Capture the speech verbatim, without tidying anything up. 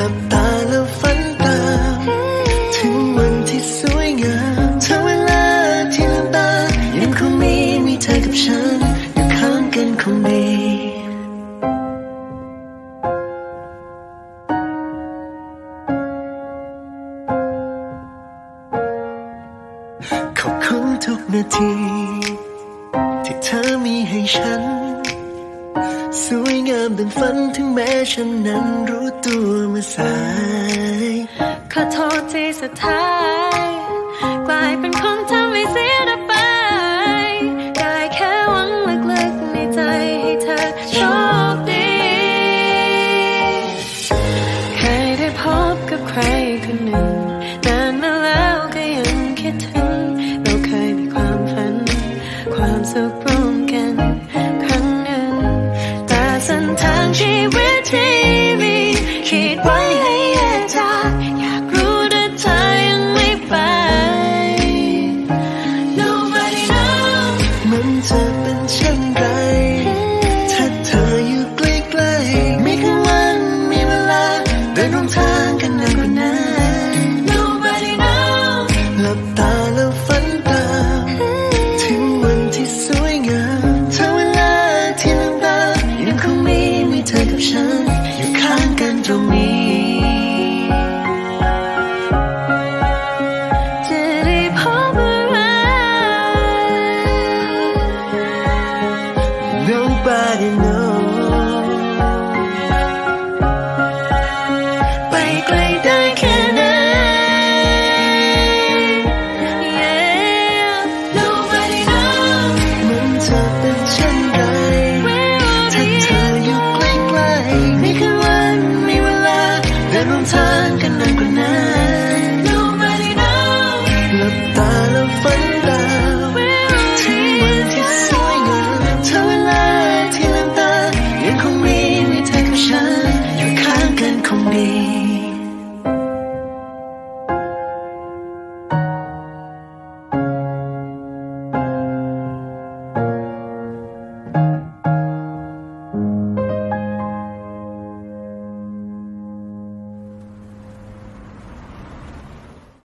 ลับตาแล้วฝันตามถึงวันที่สวยงามถ้าเวลาที่ลืมตายังคงมีมีเธอกับฉันอยู่ข้างกันคงดีขอบคุณทุกนาทีที่เธอมีให้ฉันสวยงามดังฝันถึงแม้ฉันนั้นรู้ตัวเมื่อสายขอโทษที่สุดท้ายกลายเป็นคนทำให้เสียดายไปได้แค่หวังลึกๆในใจให้เธอโชคดีเคยได้พบกับใครคนหนึ่งนานมาแล้วก็ยังคิดถึงเราเคยมีความฝันความสุขร่วมกันครั้งหนึ่งแต่เส้นทางชีวิตที่มีคิดไว้ให้แยกจากอยากรู้แต่เธอยังไม่ไป Nobody knows มันจะเป็นเช่นไรถ้าเธออยู่ใกล้ๆมีแค่วันมีเวลาเดินร่วมทางกันนานกว่านั้น Nobody knows หลับตาแล้วฝันตามถึงวันที่สวยงามถ้าเวลาที่ลืมตายังคงมีมีเธอกับฉันอยู่ข้างกันตรงนี้จะได้พบอะไร Nobody knows ไปไกลได้แค่ไหน Yeah Nobody knows มันจะเป็นเช่นไรถ้าเธออยู่ใกล้ๆมีแค่วันมีเวลาเดินร่วมทางกันนานกว่านั้น Nobody knows หลับตาแล้วฝันตามถึงวันที่สวยงามถ้าเวลาที่ลืมตายังคงมีมีเธอกับฉันอยู่ข้างกันคงดี